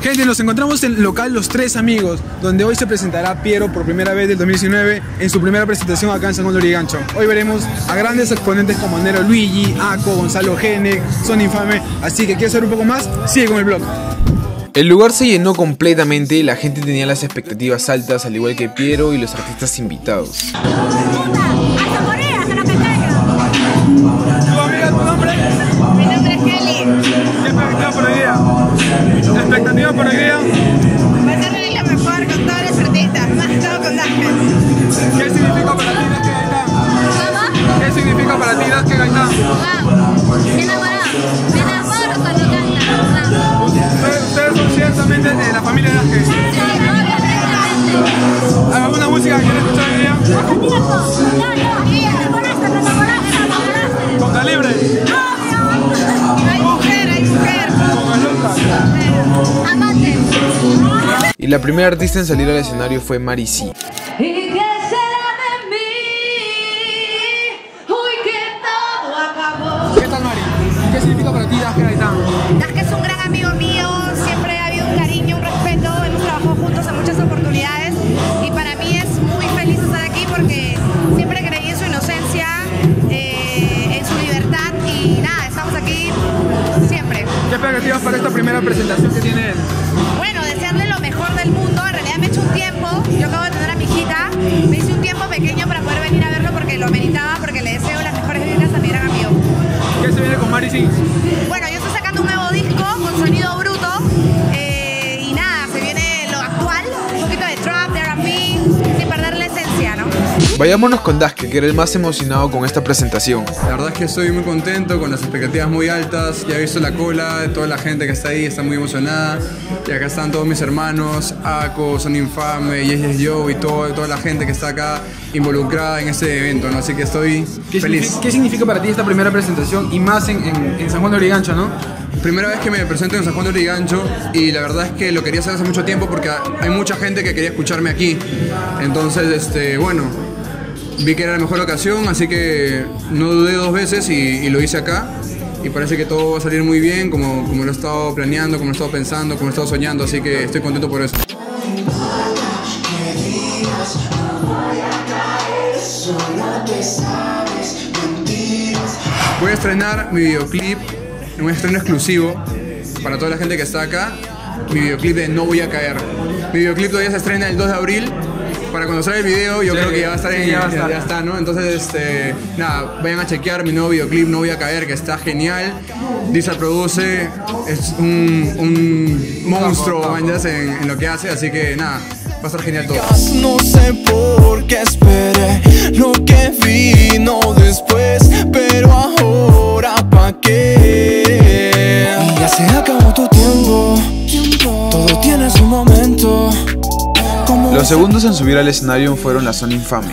Gente, nos encontramos en el local Los Tres Amigos, donde hoy se presentará Piero por primera vez del 2019 en su primera presentación acá en San Juan de Lurigancho. Hoy veremos a grandes exponentes como Nero Luigi, Ako, Gonzalo Genek, Son Infame, así que ¿quieres saber un poco más? Sigue con el blog. El lugar se llenó completamente, la gente tenía las expectativas altas, al igual que Piero y los artistas invitados. ¿Tu amiga, tu nombre? Mi nombre es Kelly. ¿Qué expectativa por hoy día? ¿Expectativa por hoy día? Va a ser lo mejor con todos los artistas, más todo con Daske. ¿Qué significa para ti Daske Gaitán? ¿Cómo? ¿Qué significa para ti Daske Gaitán? Wow, enamorado. Me enamoro cuando canta. Ustedes son ciertamente de la familia de Daske. Sí, obviamente. ¿Alguna música que quieres escuchar hoy día? ¿Con Calibre? Hay mujer. Amante. Y la primera artista en salir al escenario fue Mari C. ¿Y qué será de mí? Hoy que todo acabó. ¿Qué tal, Mari? ¿Qué significa para ti Daske Gaitán? Daske es un gran amigo mío, siempre ha habido un cariño, un respeto, hemos trabajado juntos en muchas oportunidades y para mí es muy feliz estar aquí porque siempre creí en su inocencia, en su libertad y nada, estamos aquí siempre. ¿Qué expectativas para esta primera presentación que tiene él? Bueno, desearle lo mejor del mundo, en realidad me he hecho un tiempo, yo acabo de tener a mi hijita, me hice un tiempo pequeño para poder venir a verlo porque lo meritaba, porque le deseo las mejores vibras a mi gran amigo. ¿Qué se viene con Mari C? Bueno, yo estoy sacando un nuevo disco con sonido bruto y nada, se viene lo actual, un poquito de trap, de R&B, sin perder la esencia, ¿no? Vayámonos con Daske, que era el más emocionado con esta presentación. La verdad es que estoy muy contento, con las expectativas muy altas. Ya he visto la cola de toda la gente que está ahí, está muy emocionada. Y acá están todos mis hermanos, Ako, Son Infame, Yes Yo y toda la gente que está acá involucrada en este evento, ¿no? Así que estoy feliz. ¿Qué significa para ti esta primera presentación y más en San Juan de Lurigancho, no? Primera vez que me presento en San Juan de Lurigancho y la verdad es que lo quería hacer hace mucho tiempo porque hay mucha gente que quería escucharme aquí. Entonces, bueno, vi que era la mejor ocasión, así que no dudé dos veces y lo hice acá. Y parece que todo va a salir muy bien, como lo he estado planeando, como lo he estado pensando, como lo he estado soñando, así que estoy contento por eso. Voy a estrenar mi videoclip, un estreno exclusivo para toda la gente que está acá, mi videoclip de No Voy a Caer. Mi videoclip todavía se estrena el 2 de abril. Para cuando salga el video, yo creo que ya va a estar ya está, ¿no? Entonces, nada, vayan a chequear mi nuevo videoclip, No Voy a Caer, que está genial. Diesel produce, es un monstruo, manjas, en lo que hace, así que nada, va a estar genial todo. No sé por qué esperé lo que vino después, pero ahora ¿pa' qué? Y ya se acabó tu tiempo, todo tiene su momento. Los segundos en subir al escenario fueron la Son Infame.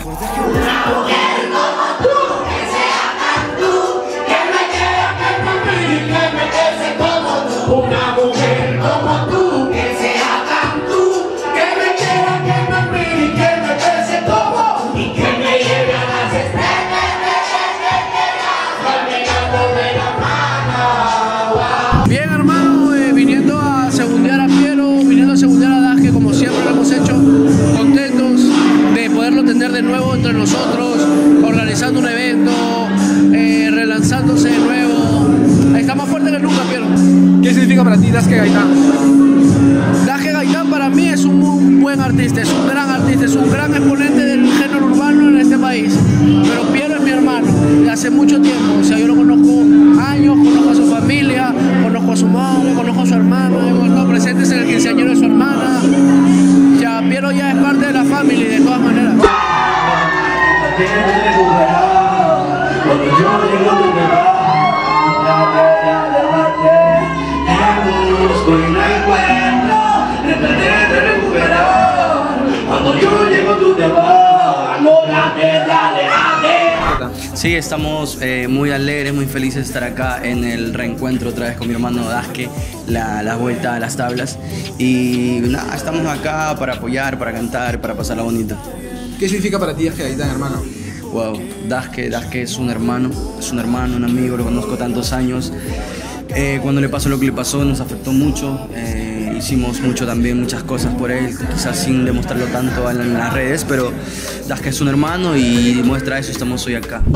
Bien, hermano, viniendo a segundear a Piero, viniendo a segundear a Daske como siempre lo hemos hecho, contentos de poderlo tener de nuevo entre nosotros, organizando un evento, relanzándose de nuevo. Está más fuerte que nunca, Piero. ¿Qué significa para ti Daske Gaitán? Daske Gaitán para mí es un muy buen artista, es un gran exponente del género urbano en este país. Pero Piero es mi hermano, de hace mucho tiempo. O sea, yo lo conozco años, conozco a su familia, conozco a su madre, conozco a su hermana, hemos estado presentes en el quinceañero de su hermana. Ya, Piero ya es parte de la familia de todas maneras. Sí, estamos muy alegres, muy felices de estar acá en el reencuentro otra vez con mi hermano Daske, la vuelta a las tablas. Y nada, estamos acá para apoyar, para cantar, para pasarla bonita. ¿Qué significa para ti Daske Gaitán, hermano? Wow, Daske es un hermano, un amigo, lo conozco tantos años. Cuando le pasó lo que le pasó nos afectó mucho y hicimos mucho también, muchas cosas por él, quizás sin demostrarlo tanto en las redes, pero Daske es un hermano y muestra eso, estamos hoy acá.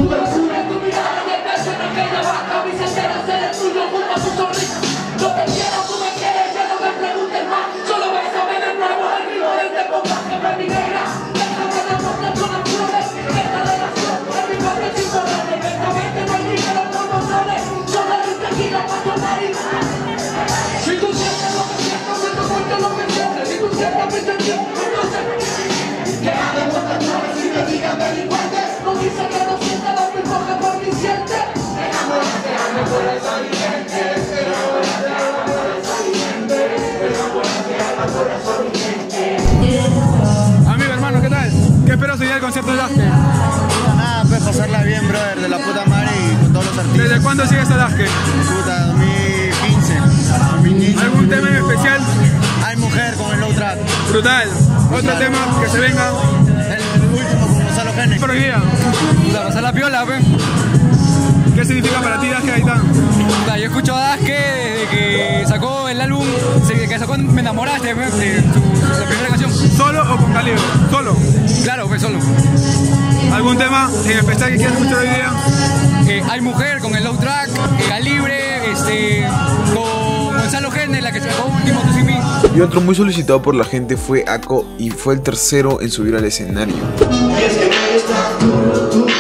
Amigo, hermano, ¿qué tal? ¿Qué esperas hoy del concierto de Daske? Nada, pues pasarla bien, brother, de la puta madre y con todos los artistas. ¿Desde cuándo sigues a Daske? Puta, 2015. ¿Algún tema en especial? Hay mujer con el low track. Brutal. Otro tema que se venga. El último con Gonzalo Genek. Por hoy día. Puta, pasar la piola, pe. ¿Qué significa para ti Daske Gaitán? Puta, yo escucho a Daske desde que sacó el álbum, que sacó Me Enamoraste, pe, de la primera canción. ¿Solo o con Calibre? ¿Solo? Claro, pues solo. ¿Algún tema en especial que quieras escuchar hoy día? Hay mujer con el low track, Calibre, con Gonzalo Genek, la que sacó último Tú Sin Mí. Y otro muy solicitado por la gente fue Ako y fue el tercero en subir al escenario. Y es que me estás tú.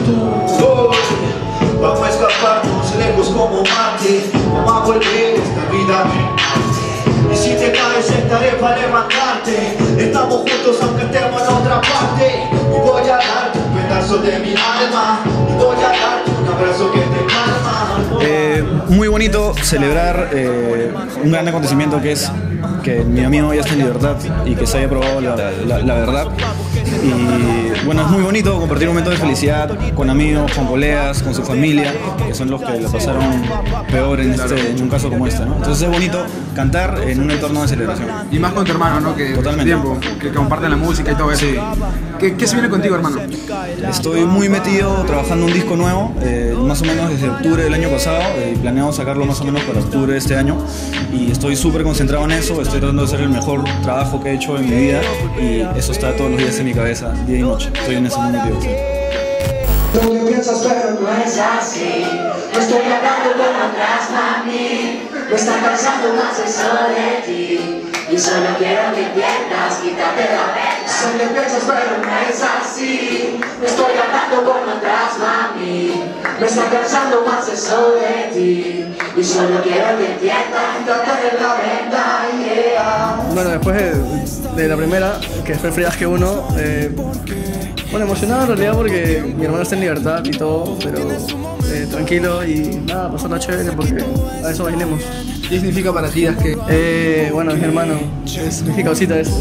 Vamos a escaparnos lejos como Marte. Vamos a volver esta vida. Y si te caes estaré para levantarte. Estamos juntos aunque estemos en otra parte. Y voy a darte un pedazo de mi alma. Y voy a darte un abrazo que te calma. Muy bonito celebrar un gran acontecimiento que es que mi amigo ya está en libertad y que se haya probado la verdad. Y bueno, es muy bonito compartir un momento de felicidad con amigos, con colegas, con su familia, que son los que lo pasaron peor en un caso como este, ¿no? Entonces es bonito cantar en un entorno de celebración. Y más con tu hermano, ¿no? Que totalmente. Tiempo, que comparten la música y todo eso. Sí. ¿Qué se viene contigo, hermano? Estoy muy metido trabajando un disco nuevo, más o menos desde octubre del año pasado, y planeo sacarlo más o menos para octubre de este año. Y estoy súper concentrado en eso, estoy tratando de hacer el mejor trabajo que he hecho en mi vida y eso está todos los días en mi cabeza, día y noche. Estoy en ese mundo metido. Lo que piensas pero no es así. No estoy hablando con otras, mami. Me está cansando más eso de ti. Y solo quiero que entiendas, quítate la pena. Lo que piensas pero no es así. No estoy hablando con otras, mami. Me está cansando más eso de ti. Y solo quiero que entiendas, quítate la venda, yeah. Bueno, después de la primera, que fue Free Daske 1, bueno, emocionado en realidad porque mi hermano está en libertad y todo, pero tranquilo y nada, pasarla chévere porque a eso bailemos. ¿Qué significa para ti Daske? Bueno, es mi hermano, es mi causita, es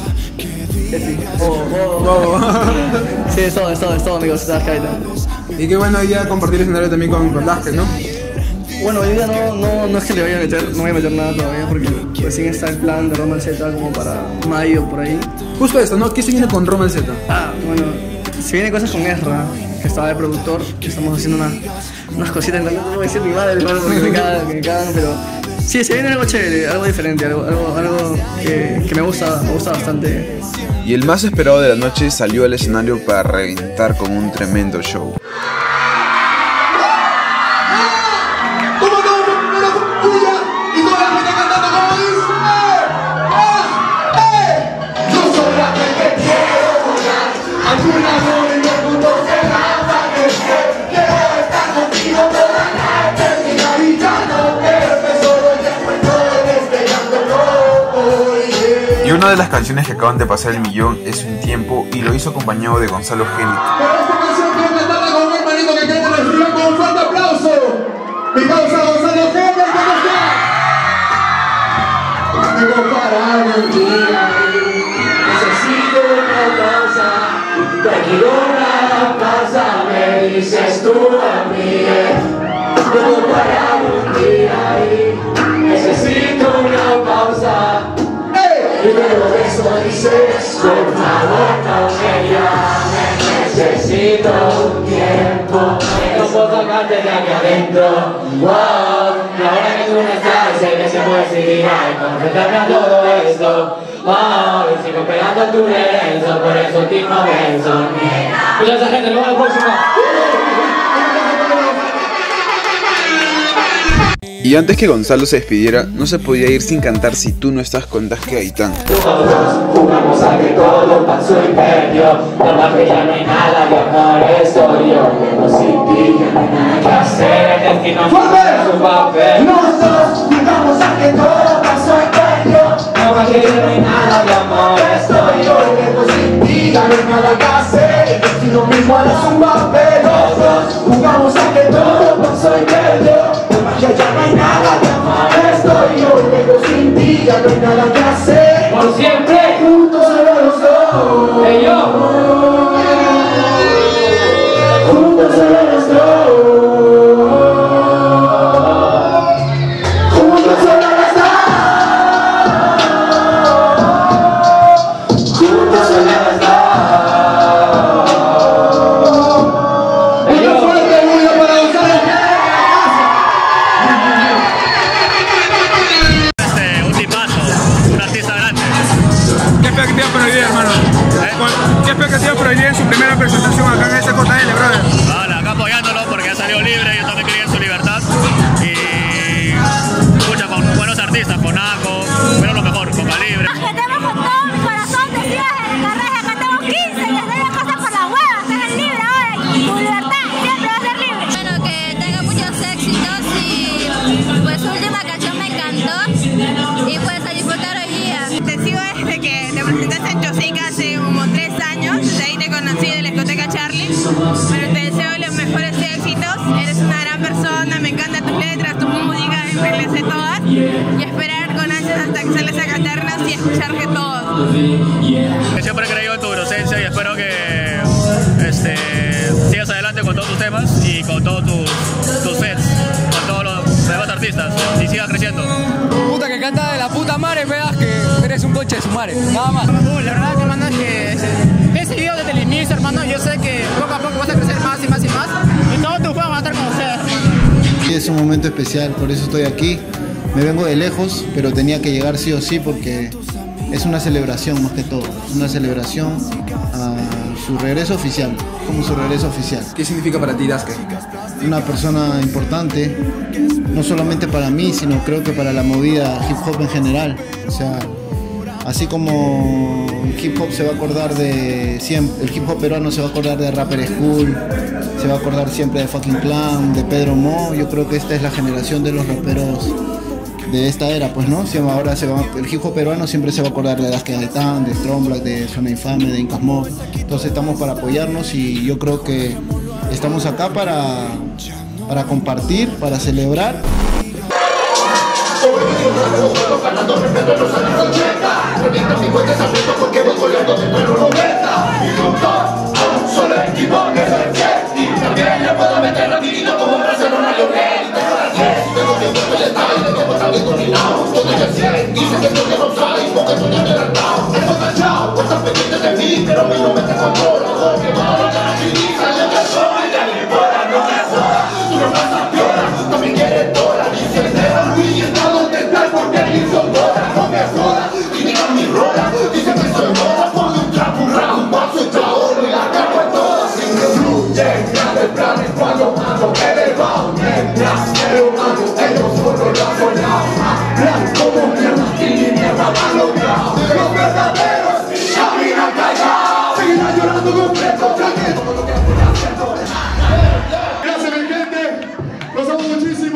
sí, es todo mi causita Daske Gaitán. Y qué bueno hoy día compartir el escenario también con Daske, ¿no? Bueno, hoy día no es que le vaya a meter, no voy a meter nada todavía porque recién está el plan de Roma Z como para mayo por ahí. Justo esto, ¿no? ¿Qué se viene con Roma Z? Bueno, si viene cosas con Ezra, que estaba de productor, que estamos haciendo unas cositas, no voy a decir mi madre, porque me cagan, pero sí, se viene algo chévere, algo diferente, algo que me gusta bastante. Y el más esperado de la noche salió al escenario para reventar con un tremendo show. Y una de las canciones que acaban de pasar el millón es Un Tiempo y lo hizo acompañado de Gonzalo Genek. Pero esta canción quiero cantarla con un hermanito que queremos recibir con un fuerte aplauso. Mi causa Gonzalo Genek, ¿cómo está? Tengo para un día, necesito una pausa. Tranquilona, pausa, me dices tú a mí. Tengo para un día, necesito una pausa. Y luego de eso dices, por favor no me llames, necesito un tiempo. No puedo sacarte de aquí adentro, wow, Y ahora que tú no estás, sé que se puede seguir ahí, confrontarme a todo esto. Oh, y sigo pegando tu rezo, por eso te beso. Mucha esa gente, nos vemos la próxima. Y antes que Gonzalo se despidiera, no se podía ir sin cantar Si tú no estás con Daske Gaitán. Jugamos a que todo pasó y perdió. No más que ya no hay nada de amor, estoy yo. Pero sin ti ya no hay nada que hacer. El destino es un papel. Nosotros jugamos a que todo pasó y perdió. No más que ya no hay nada de amor, estoy yo. Pero sin ti ya no hay nada que hacer. El destino mismo es un papel. Nosotros jugamos a que todo pasó y perdió. Ya no hay nada de amor, estoy yo, pero sin ti ya no hay nada que hacer. Por siempre juntos solo los dos. Hey, yo. Juntos solo los dos. Juntos solo los dos. Juntos solo los dos. Hey, yo. ¿Qué expectativa por hoy día en su primera presentación acá en SJL, brother? Vale, acá apoyándolo porque ha salido libre, yo también quería en su libertad. Y escucha con buenos artistas, con Ako, pero lo mejor, con Calibre. Cantemos con todo mi corazón, decías en el carrera, cantemos 15 y les doy las cosas por la hueva, estás libre ahora y tu libertad siempre va a ser libre. Bueno, que tenga muchos éxitos y pues su última canción me encantó y pues a disfrutar hoy día. Te sigo desde que te presentaste en Chosica hace como 3 años, desde ahí te conocí de la discoteca Charlie, pero te deseo los mejores éxitos, eres una gran persona, me encantan tus letras, tu música, me las sé todas y esperar con ansias hasta que sales a cantarnos y escucharte todos. Siempre he creído en tu inocencia y espero que sigas adelante con todos tus temas y con todos tus fans, con todos los demás artistas y sigas creciendo. Puta que canta de la puta madre, veas que eres un coche de su madre, nada más. La verdad que, hermano, es que he seguido desde el inicio, hermano. Yo sé que poco a poco vas a crecer más y más y más. Y todos tus fans van a estar con ustedes, hermano. Es un momento especial, por eso estoy aquí. Me vengo de lejos, pero tenía que llegar sí o sí porque es una celebración más que todo. Una celebración a su regreso oficial, como su regreso oficial. ¿Qué significa para ti Daske? Una persona importante, no solamente para mí, sino creo que para la movida hip hop en general. O sea, así como el hip hop se va a acordar de siempre, el hip hop peruano se va a acordar de Rapper School, se va a acordar siempre de Fucking Clan, de Pedro Mo. Yo creo que esta es la generación de los raperos de esta era, pues, ¿no? Ahora el hip hop peruano siempre se va a acordar de Daske Gaitán, de Strong Black, de Zona Infame, de Incas Mob. Entonces estamos para apoyarnos y yo creo que estamos acá para compartir, para celebrar. Ganando respeto en los años 80. Revienta mi cuenta esa puta porque voy goleando dentro de los 90. Y juntos, solo el equipo que se y también le puedo meter rapidito como Barcelona Lionel. Y tengo las 10, tengo que puesto ya está. Y tengo también dominado, todo ya sé. Dice que tú que no sabes, porque tú ya me has dado. Estoy cachado, pues estás pendiente de mí, pero a mí no me te controla. Porque va a hablar a Chiriza, yo te soy, ya ni importa, no me jodas. Tú no pasas piola, también quieres dólar. Dice el dedo Luis está donde está porque él hizo bola, no me jodas. Y diga mi rola, dice que soy bola, ponle un trapo, un ramo, un paso, esta oro y la capa en todas. Sin que fluye, grandes planes cuando ando elevado. Mientras pero ando, ellos solo lo han soñado. Blanco como mierda, y ni mierda me han logrado. Los verdaderos caminan callados, seguirán llorando completo, tranquilo. Gracias, mi gente, los amo muchísimo.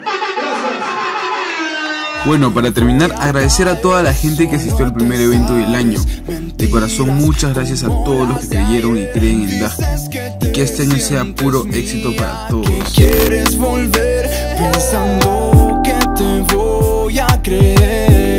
Bueno, para terminar, agradecer a toda la gente que asistió al primer evento del año. De corazón, muchas gracias a todos los que creyeron y creen en Daske. Y que este año sea puro éxito para todos. Quieres volver pensando que te voy a creer.